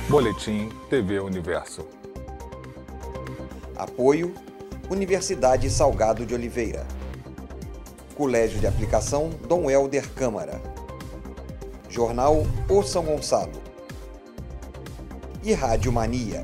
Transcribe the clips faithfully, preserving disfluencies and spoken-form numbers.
Boletim T V Universo. Apoio: Universidade Salgado de Oliveira, Colégio de Aplicação Dom Helder Câmara, Jornal O São Gonçalo e Rádio Mania.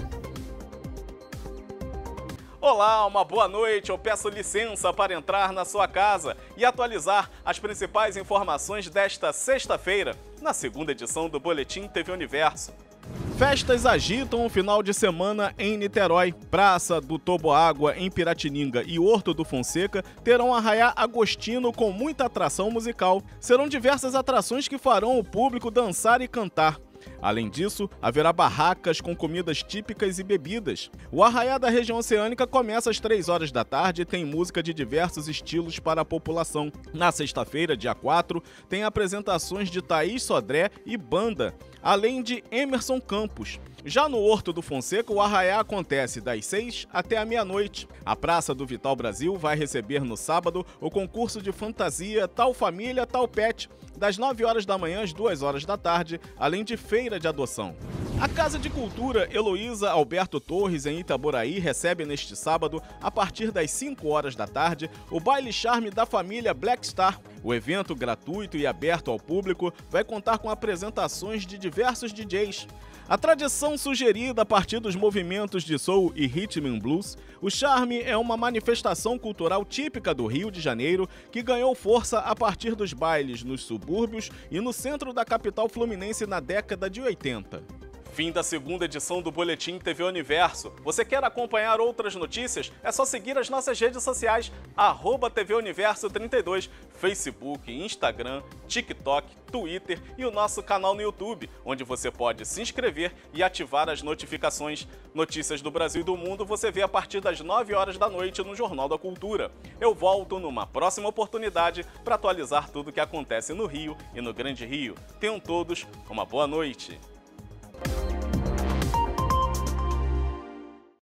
Olá, uma boa noite. Eu peço licença para entrar na sua casa e atualizar as principais informações desta sexta-feira, na segunda edição do Boletim T V Universo. Festas agitam o final de semana em Niterói. Praça do Toboágua, em Piratininga, e Horto do Fonseca terão arraiá agostino com muita atração musical. Serão diversas atrações que farão o público dançar e cantar. Além disso, haverá barracas com comidas típicas e bebidas. O arraiá da região oceânica começa às três horas da tarde e tem música de diversos estilos para a população. Na sexta-feira, dia quatro, tem apresentações de Thaís Sodré e banda, além de Emerson Campos. Já no Horto do Fonseca, o arraiá acontece das seis até a meia-noite. A Praça do Vital Brasil vai receber no sábado o concurso de fantasia Tal Família, Tal Pet, das nove horas da manhã às duas horas da tarde, além de feira de adoção. A Casa de Cultura Heloísa Alberto Torres, em Itaboraí, recebe neste sábado, a partir das cinco horas da tarde, o Baile Charme da família Black Star. O evento, gratuito e aberto ao público, vai contar com apresentações de diversos D Js. A tradição sugerida a partir dos movimentos de soul e rhythm and blues, o Charme é uma manifestação cultural típica do Rio de Janeiro que ganhou força a partir dos bailes nos subúrbios e no centro da capital fluminense na década de oitenta. Fim da segunda edição do Boletim T V Universo. Você quer acompanhar outras notícias? É só seguir as nossas redes sociais, arroba T V Universo trinta e dois, Facebook, Instagram, TikTok, Twitter e o nosso canal no YouTube, onde você pode se inscrever e ativar as notificações. Notícias do Brasil e do mundo você vê a partir das nove horas da noite no Jornal da Cultura. Eu volto numa próxima oportunidade para atualizar tudo o que acontece no Rio e no Grande Rio. Tenham todos uma boa noite.